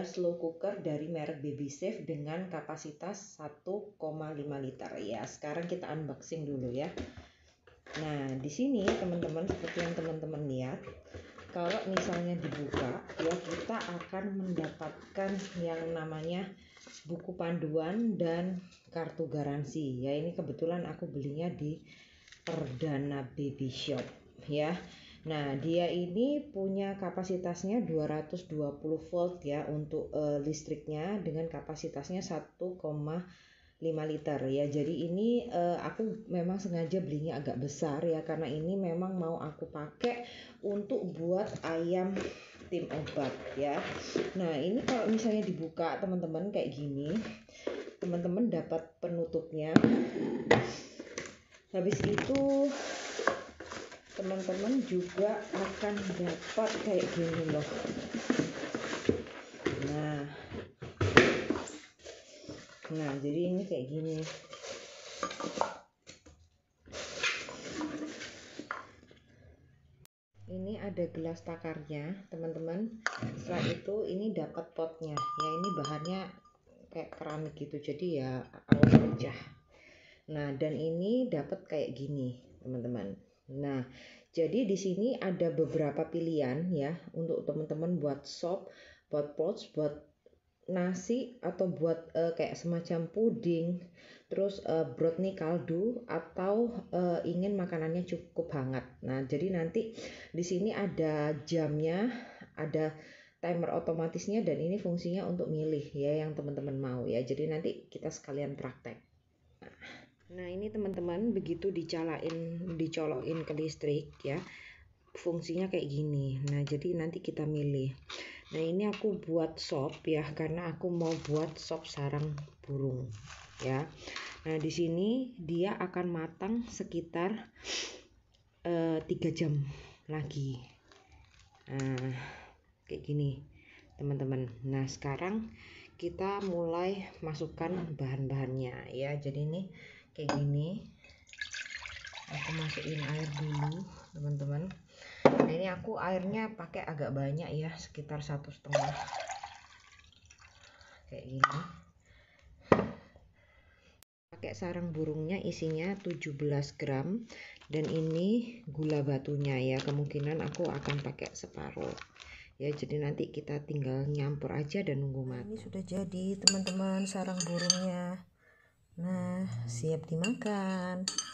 ada slow cooker dari merek Baby Safe dengan kapasitas 1,5 liter ya. Sekarang kita unboxing dulu ya. Nah, di sini teman-teman, seperti yang teman-teman lihat, kalau misalnya dibuka ya, kita akan mendapatkan yang namanya buku panduan dan kartu garansi ya. Ini kebetulan aku belinya di Perdana Baby Shop ya. Nah, dia ini punya kapasitasnya 220 volt ya untuk listriknya, dengan kapasitasnya 1,5 liter ya. Jadi ini aku memang sengaja belinya agak besar ya, karena ini memang mau aku pakai untuk buat ayam tim obat ya. Nah, ini kalau misalnya dibuka teman-teman kayak gini, teman-teman dapat penutupnya. Habis itu teman-teman juga akan dapat kayak gini loh. Nah, jadi ini kayak gini. Ini ada gelas takarnya, teman-teman. Setelah itu ini dapat potnya. Ya, ini bahannya kayak keramik gitu, jadi ya awas pecah. Nah, dan ini dapat kayak gini, teman-teman. Nah, jadi di sini ada beberapa pilihan ya untuk teman-teman buat sop, buat poach, buat nasi, atau buat kayak semacam puding, terus brownie kaldu, atau ingin makanannya cukup hangat. Nah, jadi nanti di sini ada jamnya, ada timer otomatisnya, dan ini fungsinya untuk milih ya yang teman-teman mau ya. Jadi nanti kita sekalian praktek. Nah, ini teman-teman, begitu dicolokin ke listrik ya, fungsinya kayak gini. Nah, jadi nanti kita milih. Nah, ini aku buat sop ya, karena aku mau buat sop sarang burung ya. Nah, di sini dia akan matang sekitar 3 jam lagi. Nah, kayak gini teman-teman. Nah, sekarang kita mulai masukkan bahan-bahannya ya. Jadi ini kayak gini, aku masukin air dulu teman-teman. Nah, ini aku airnya pakai agak banyak ya, sekitar 1,5 kayak gini. Pakai sarang burungnya isinya 17 gram, dan ini gula batunya ya, kemungkinan aku akan pakai separuh ya. Jadi nanti kita tinggal nyampur aja dan nunggu matang. Ini sudah jadi teman-teman sarang burungnya. Nah, siap dimakan.